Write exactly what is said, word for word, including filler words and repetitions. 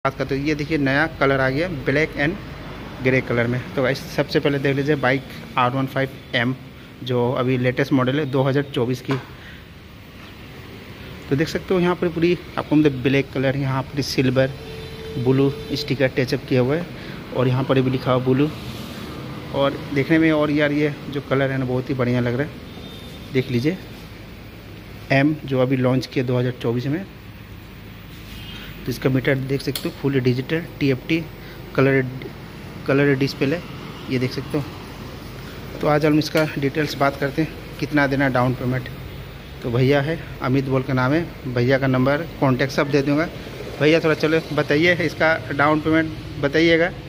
बात करते हैं, ये देखिए नया कलर आ गया ब्लैक एंड ग्रे कलर में। तो गाइस सबसे पहले देख लीजिए bike R one five M जो अभी लेटेस्ट मॉडल है दो हज़ार चौबीस की। तो देख सकते हो यहाँ पर पूरी आपको मतलब ब्लैक कलर, यहाँ पर सिल्वर ब्लू स्टिकर टचअप किया हुआ है और यहाँ पर भी लिखा हुआ ब्लू। और देखने में और यार ये जो कलर है ना बहुत ही बढ़िया लग रहा है। देख लीजिए एम जो अभी लॉन्च किया दो हज़ार चौबीस में। तो इसका मीटर देख सकते हो full digital T F T colour colour display, ये देख सकते हो। तो आज हम इसका डिटेल्स बात करते हैं, कितना देना डाउन पेमेंट। तो भैया है अमित बोल का नाम है, भैया का नंबर कॉन्टैक्ट सब दे दूँगा। भैया थोड़ा चलो बताइए इसका डाउन पेमेंट बताइएगा।